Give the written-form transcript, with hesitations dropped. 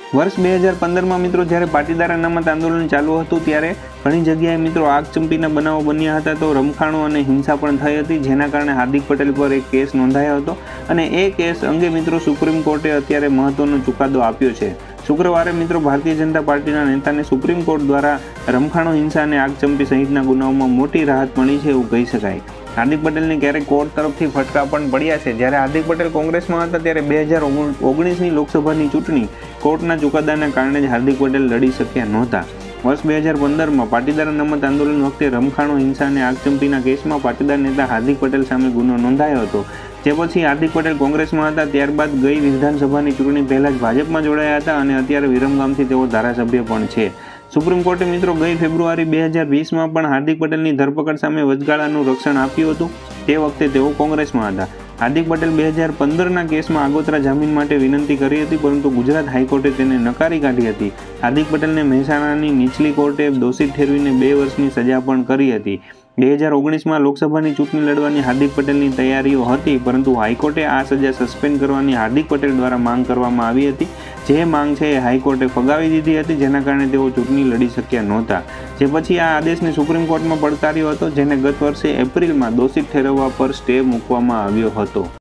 વર્ષ 2015 મિત્રો જ્યારે પાટીદાર અનામત આંદોલન ચાલુ હતું ત્યારે ઘણી જગ્યાએ મિત્રો આગચંપીના બનાવો બન્યા હતા, તો રમખાણો અને હિંસા પણ થઈ હતી, જેના કારણે હાર્દિક પટેલ પર એક કેસ નોંધાયો હતો અને એ કેસ અંગે મિત્રો સુપ્રીમ કોર્ટે અત્યારે મહત્વનો ચુકાદો આપ્યો છે। શુક્રવારે મિત્રો ભારતીય જનતા પાર્ટીના નેતાને સુપ્રીમ કોર્ટ દ્વારા રમખાણો હિંસા અને આગચંપી સહિતના ગુનાઓમાં મોટી રાહત મળી છે એવું કહી શકાય। હાર્દિક પટેલને ક્યારેક કોર્ટ તરફથી ફટકા પણ પડ્યા છે। જ્યારે હાર્દિક પટેલ કોંગ્રેસમાં હતા ત્યારે 2019ની લોકસભાની ચૂંટણી કોર્ટના ચુકાદાના કારણે જ હાર્દિક પટેલ લડી શક્યા નહોતા। વર્ષ 2015માં પાટીદાર અનામત આંદોલન વખતે રમખાણો હિંસા અને આગચંપીના કેસમાં પાટીદાર નેતા હાર્દિક પટેલ સામે ગુનો નોંધાયો હતો, જે પછી હાર્દિક પટેલ કોંગ્રેસમાં હતા, ત્યારબાદ ગઈ વિધાનસભાની ચૂંટણી પહેલાં જ ભાજપમાં જોડાયા હતા અને અત્યારે વિરમગામથી તેઓ ધારાસભ્ય પણ છે। સુપ્રીમ કોર્ટે મિત્રો ગઈ ફેબ્રુઆરી 2020માં પણ હાર્દિક પટેલની ધરપકડ સામે વચગાળાનું રક્ષણ આપ્યું હતું। તે વખતે તેઓ કોંગ્રેસમાં હતા। હાર્દિક પટેલ 2015ના કેસમાં આગોતરા જામીન માટે વિનંતી કરી હતી, પરંતુ ગુજરાત હાઈકોર્ટે તેને નકારી કાઢી હતી। હાર્દિક પટેલને મહેસાણાની નીચલી કોર્ટે દોષિત ઠેરવીને 2 વર્ષની સજા પણ કરી હતી। 2019માં લોકસભાની ચૂંટણી લડવાની હાર્દિક પટેલની તૈયારીઓ હતી, પરંતુ હાઈકોર્ટે આ સજા સસ્પેન્ડ કરવાની હાર્દિક પટેલ દ્વારા માંગ કરવામાં આવી હતી, જે માંગ છે એ હાઈકોર્ટે ફગાવી દીધી હતી, જેના કારણે તેઓ ચૂંટણી લડી શક્યા નહોતા। જે પછી આ આદેશને સુપ્રીમ કોર્ટમાં પડકાર્યો હતો, જેને ગત વર્ષે એપ્રિલમાં દોષિત ઠેરવવા પર સ્ટે મૂકવામાં આવ્યો હતો।